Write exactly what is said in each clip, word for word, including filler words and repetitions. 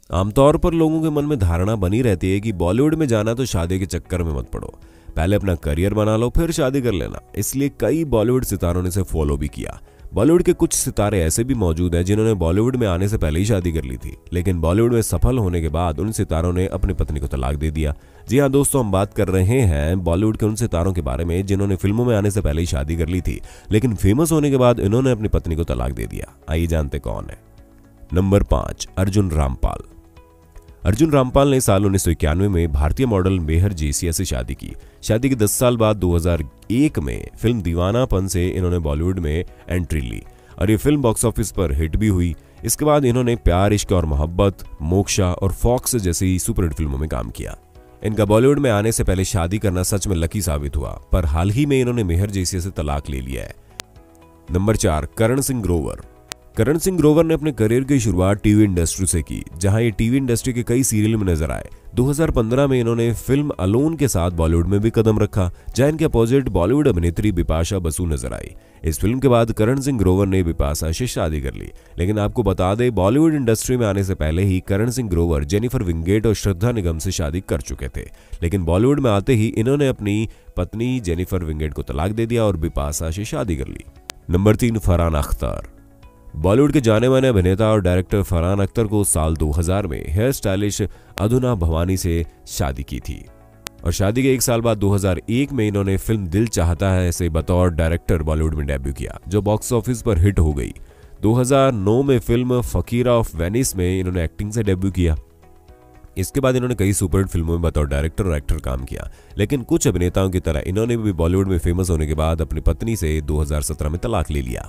आमतौर पर लोगों के मन में धारणा बनी रहती है कि बॉलीवुड में जाना तो शादी के चक्कर में मत पड़ो, पहले अपना करियर बना लो फिर शादी कर लेना। इसलिए कई बॉलीवुड सितारों ने इसे फॉलो भी किया। बॉलीवुड के कुछ सितारे ऐसे भी मौजूद हैं जिन्होंने बॉलीवुड में आने से पहले ही शादी कर ली थी, लेकिन बॉलीवुड में सफल होने के बाद उन सितारों ने अपनी पत्नी को तलाक दे दिया। जी हाँ दोस्तों, हम बात कर रहे हैं बॉलीवुड के उन सितारों के बारे में जिन्होंने फिल्मों में आने से पहले ही शादी कर ली थी, लेकिन फेमस होने के बाद इन्होंने अपनी पत्नी को तलाक दे दिया। आइए जानते कौन है। नंबर पांच, अर्जुन रामपाल। अर्जुन रामपाल ने साल उन्नीस सौ इक्यानवे में भारतीय मॉडल मेहर जेसिया से शादी की। शादी के दस साल बाद दो हज़ार एक में फिल्म दीवानापन से इन्होंने बॉलीवुड में एंट्री ली और ये फिल्म बॉक्स ऑफिस पर हिट भी हुई। इसके बाद इन्होंने प्यार, इश्क और मोहब्बत, मोक्षा और फॉक्स जैसी सुपरहिट फिल्मों में काम किया। इनका बॉलीवुड में आने से पहले शादी करना सच में लकी साबित हुआ, पर हाल ही में इन्होंने मेहर जेसिया से तलाक ले लिया है। नंबर चार, करण सिंह ग्रोवर। करण सिंह ग्रोवर ने अपने करियर की शुरुआत टीवी इंडस्ट्री से की, जहां ये टीवी इंडस्ट्री के कई सीरियल में नजर आए। दो हज़ार पंद्रह में इन्होंने फिल्म अलोन के साथ बॉलीवुड में भी कदम रखा, जहां इनके अपोजिट बॉलीवुड अभिनेत्री बिपाशा बसु नजर आई। इस फिल्म के बाद करण सिंह ग्रोवर ने बिपाशा से शादी कर ली। लेकिन आपको बता दें, बॉलीवुड इंडस्ट्री में आने से पहले ही करण सिंह ग्रोवर जेनिफर विंगेट और श्रद्धा निगम से शादी कर चुके थे, लेकिन बॉलीवुड में आते ही इन्होंने अपनी पत्नी जेनिफर विंगेट को तलाक दे दिया और बिपाशा से शादी कर ली। नंबर तीन, फरहान अख्तर। बॉलीवुड के जाने माने अभिनेता और डायरेक्टर फरहान अख्तर को साल दो हज़ार में हेयर स्टाइलिश अधुना भवानी से शादी की थी और शादी के एक साल बाद दो हज़ार एक में इन्होंने फिल्म दिल चाहता है से बतौर डायरेक्टर बॉलीवुड में डेब्यू किया, जो बॉक्स ऑफिस पर हिट हो गई। दो हज़ार नौ में फिल्म फकीरा ऑफ वेनिस में इन्होंने एक्टिंग से डेब्यू किया। इसके बाद इन्होंने कई सुपरहिट फिल्मों में बतौर डायरेक्टर और एक्टर काम किया, लेकिन कुछ अभिनेताओं की तरह इन्होंने भी बॉलीवुड में फेमस होने के बाद अपनी पत्नी से दो हज़ार सत्रह में तलाक ले लिया।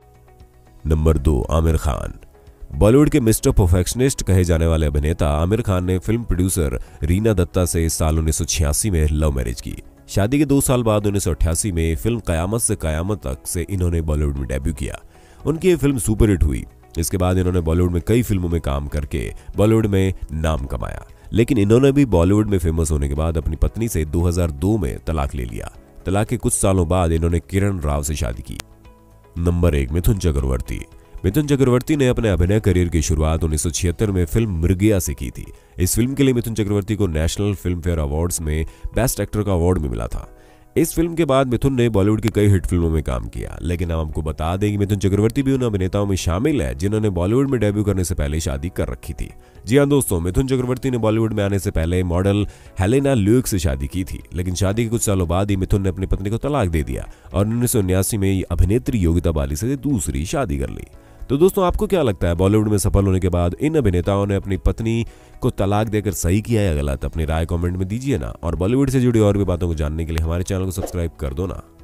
नंबर दो, आमिर खान। बॉलीवुड के मिस्टर परफेक्शनिस्ट कहे जाने वाले अभिनेता आमिर खान ने फिल्म प्रोड्यूसर रीना दत्ता से साल उन्नीस सौ छियासी में लव मैरिज की। शादी के दो साल बाद उन्नीस सौ अट्ठासी में फिल्म कयामत से कयामत तक से इन्होंने बॉलीवुड में डेब्यू किया। उनकी ये फिल्म सुपरहिट हुई। इसके बाद इन्होंने बॉलीवुड में कई फिल्मों में काम करके बॉलीवुड में नाम कमाया, लेकिन इन्होंने भी बॉलीवुड में फेमस होने के बाद अपनी पत्नी से दो हज़ार दो में तलाक ले लिया। तलाक के कुछ सालों बाद इन्होंने किरण राव से शादी की। नंबर एक, मिथुन चक्रवर्ती। मिथुन चक्रवर्ती ने अपने अभिनय करियर की शुरुआत उन्नीस सौ छिहत्तर में फिल्म मृगया से की थी। इस फिल्म के लिए मिथुन चक्रवर्ती को नेशनल फिल्म फेयर अवार्ड्स में बेस्ट एक्टर का अवार्ड भी मिला था। इस फिल्म के बाद मिथुन ने बॉलीवुड की कई हिट फिल्मों में काम किया, लेकिन हम आपको बता दें कि मिथुन चक्रवर्ती भी उन अभिनेताओं में शामिल है जिन्होंने बॉलीवुड में डेब्यू करने से पहले शादी कर रखी थी। जी हाँ दोस्तों, मिथुन चक्रवर्ती ने बॉलीवुड में आने से पहले मॉडल हेलेना ल्यूक से शादी की थी, लेकिन शादी के कुछ सालों बाद ही मिथुन ने अपनी पत्नी को तलाक दे दिया और उन्नीस सौ उन्यासी में अभिनेत्री योगिता बाली से दूसरी शादी कर ली। तो दोस्तों, आपको क्या लगता है, बॉलीवुड में सफल होने के बाद इन अभिनेताओं ने अपनी पत्नी को तलाक देकर सही किया या गलत? अपनी राय कमेंट में दीजिए ना, और बॉलीवुड से जुड़ी और भी बातों को जानने के लिए हमारे चैनल को सब्सक्राइब कर दो ना।